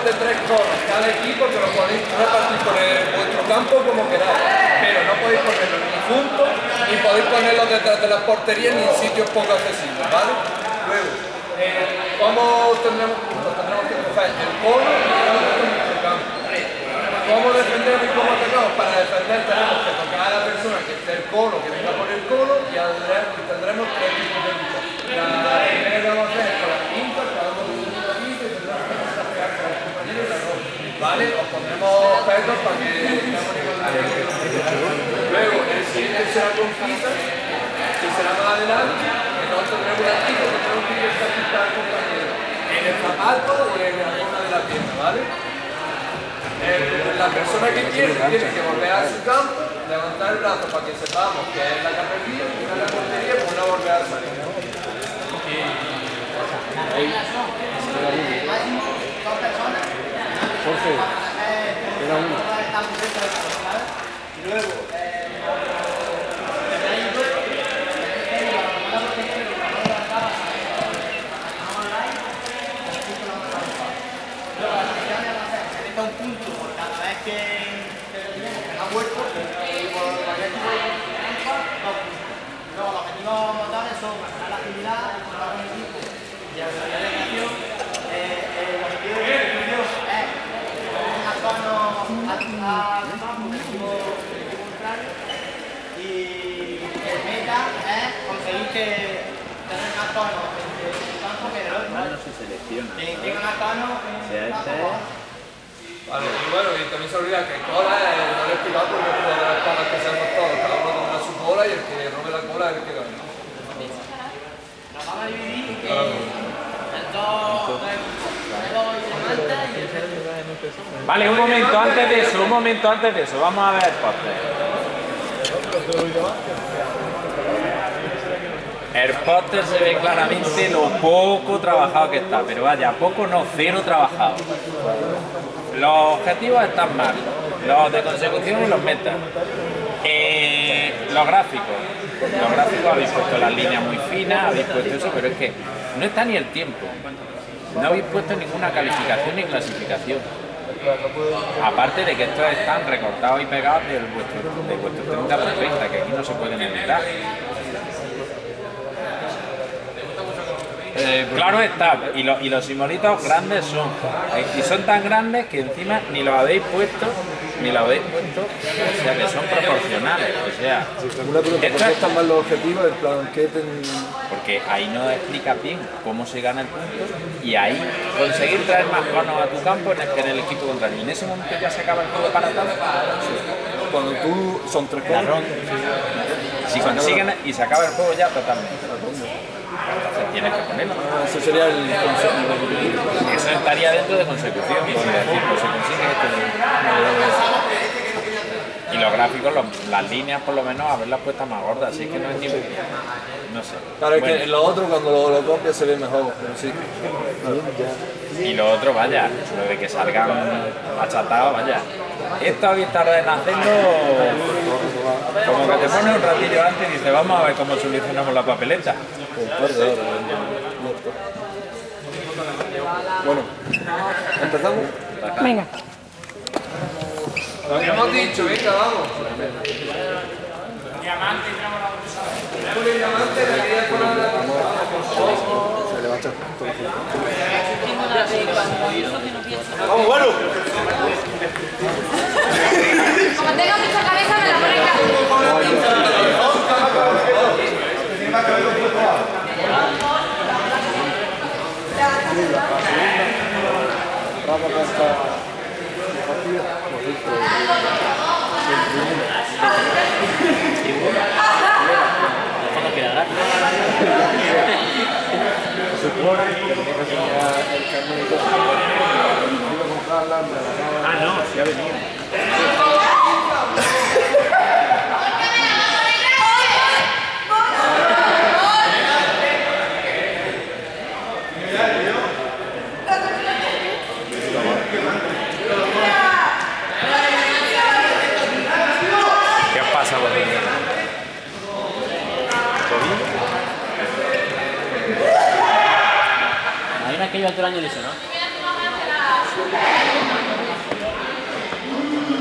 de 3 conos cada equipo que lo podéis repartir por vuestro campo como queráis, pero no podéis ponerlos ni juntos ni podéis ponerlos detrás de las porterías ni en sitios poco accesibles, ¿vale? Luego, ¿cómo tendremos que coger el cono y llevarlo a nuestro campo? ¿Cómo defendemos y cómo atacamos? Para defender tenemos que tocar a la persona que esté el cono, que venga por el cono, y tendremos 3 tipos de lucha. La primera que vamos a hacer es con las pinzas, cada uno de los aquí, que tendremos que pegar con los compañeros y la ropa. ¿Vale? Os pondremos pesos para que estemos en igualdad. Luego, el siguiente será con pinzas, que será más adelante, que nosotros tendremos una pinza, que tenemos que ir a pintar al compañero en el zapato o en la zona de la pierna, ¿vale? La persona que tiene que volver a su campo, levantar el brazo para que sepamos que es la que ha perdido, y una la portería, pues no volver a salir. Jorge, era uno. Y luego, un punto por cada vez que ha muerto y por cualquier tipo de luego los objetivos motores son mejorar la agilidad, mejorar el equipo y la organización. El objetivo de ejecución es un tono al campo del equipo contrario y el meta es conseguir que tengan a tono en el campo que el otro. No se selecciona. Que tengan a tono en el campo. Vale, y bueno, y también se olvida que cola, no le he explicado porque es una de las colas que hacemos todos, cada uno tendrá su cola y el que robe la cola es el que gana. Nos vamos a dividir en dos y Vale, un momento antes de eso, vamos a ver el póster. El póster se ve claramente lo poco trabajado que está, pero vaya, poco no, cero trabajado. Los objetivos están mal, los de consecución y los metas. Los gráficos habéis puesto las líneas muy finas, habéis puesto eso, pero es que no está ni el tiempo. No habéis puesto ninguna calificación ni clasificación. Aparte de que estos están recortados y pegados de vuestro 30 por 30, que aquí no se pueden editar. Claro está, y los simbolitos grandes son, y son tan grandes que encima ni los habéis puesto, o sea que son proporcionales, o sea... ¿Por qué están mal los objetivos? En plan, ¿qué porque ahí no explicas bien cómo se gana el punto, y ahí conseguir traer más conos a tu campo que en el equipo contrario. Y en ese momento ya se acaba el juego para todos. Cuando tú son 3 conos. Si consiguen y se acaba el juego ya totalmente. Entonces tienes que ponerlo. Ese sería el concepto. Eso estaría dentro de consecución, por decir, pues se consigue esto. Y los gráficos, las líneas por lo menos, haberlas puestas más gordas, así que no es ni... no sé. Claro, es que en lo otro cuando lo copias se ve mejor, pero sí. Y lo otro, vaya, lo de que salgan achatados, vaya. Esto habéis tardado en hacerlo, como que te pones un ratillo antes y dices, vamos a ver cómo solucionamos la papeleta. Bueno, ¿empezamos? Venga. Lo habíamos dicho, venga, vamos. diamante y tramo la bolsa. Con el diamante le quería poner la... Se le va a echar todo el ¡Vamos, bueno! Como tenga mucha cabeza, me la pone Ah, no, sí ha venido. ¿Qué os pasa vosotros? Hay una que yo al año dice, ¿no?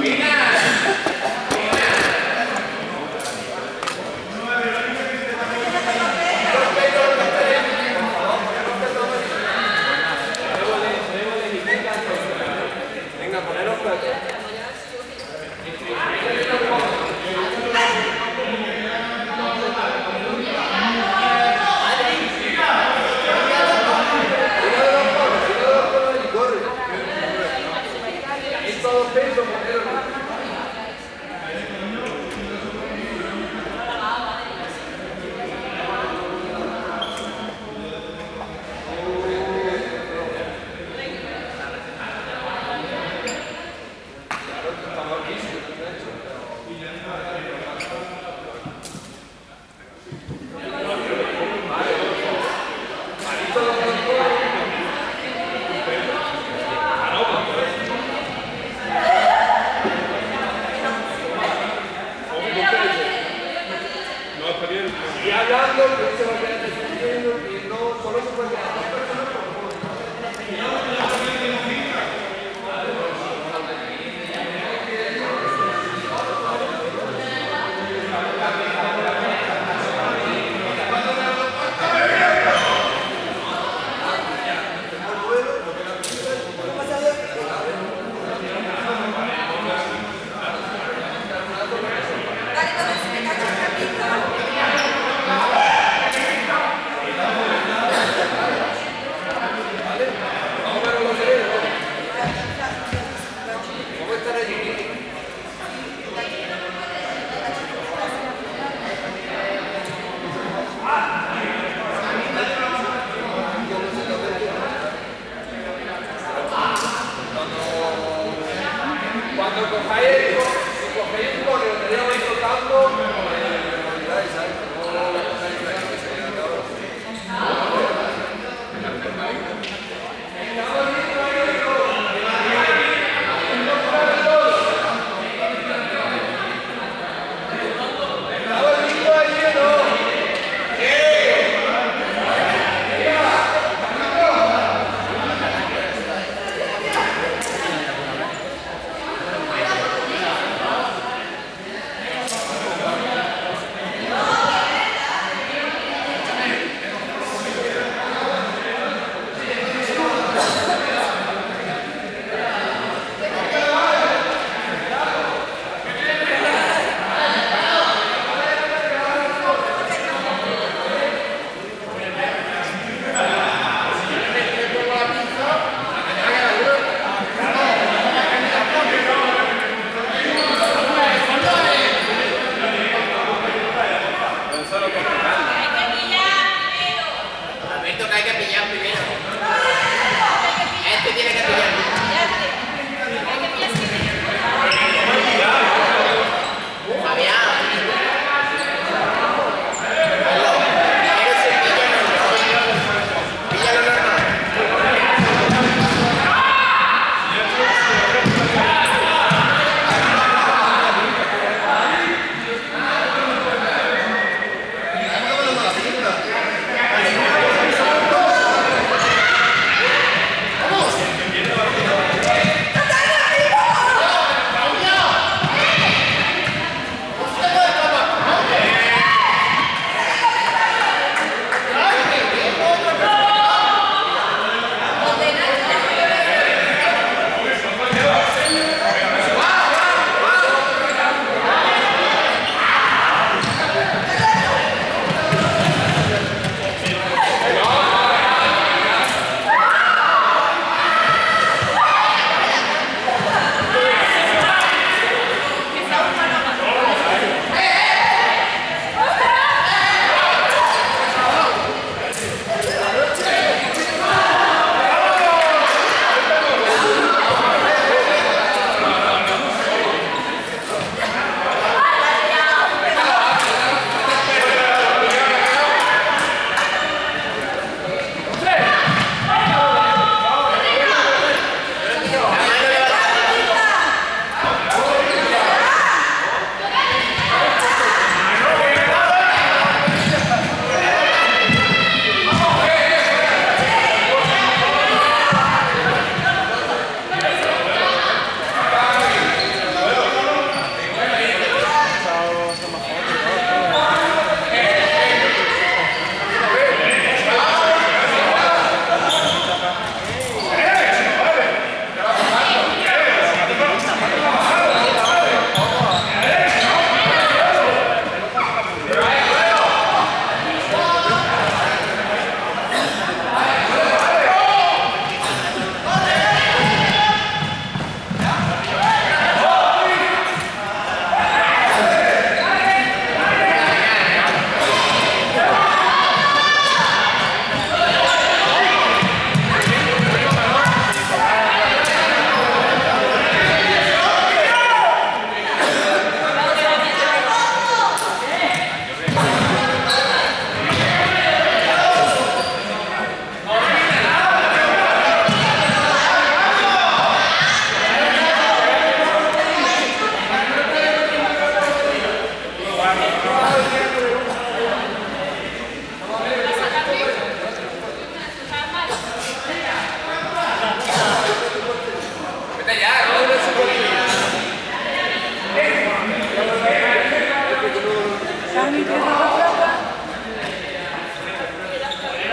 Y hablando, que se va a quedar defendiendo, que no, solo se puede quedar dos personas por juego.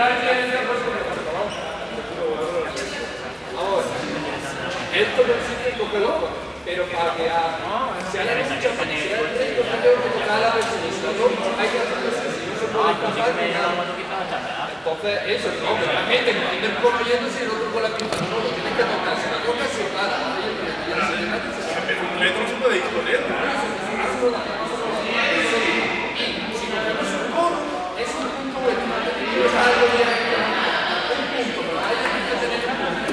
Esto consiste en cogerlo, pero para que se haga mucha facilidad, que tocar la definición, hay que hacerlo así, no se puede pasar ni nada. Entonces, eso, no, pero la gente no tiene el cono yéndose y el otro con la pinta, no, lo tienes que tocar, si la tocas se para, un metro se puede ir corriendo. si cogemos un cono, es un punto bueno, es algo de un punto, pero hay que tener un punto.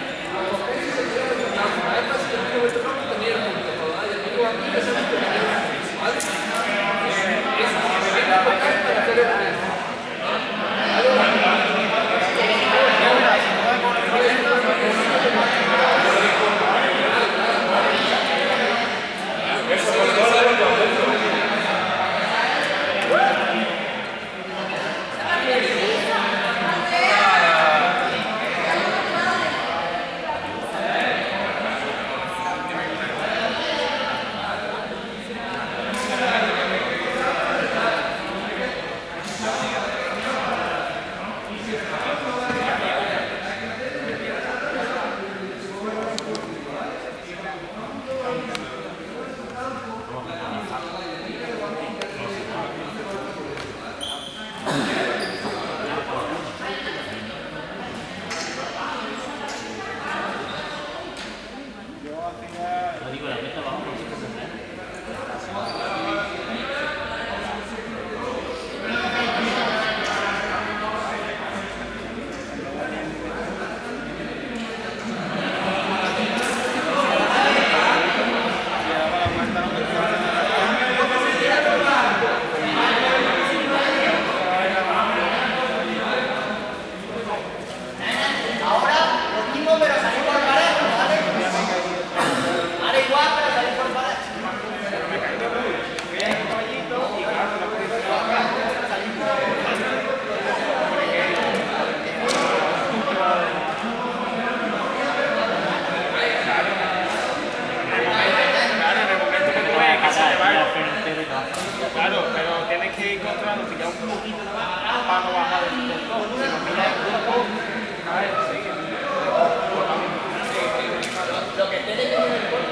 Claro, pero tienes que ir controlando ya un poquito para no bajar del todo. Si no miras un poco, a ver, sigue. Lo que tiene que ver con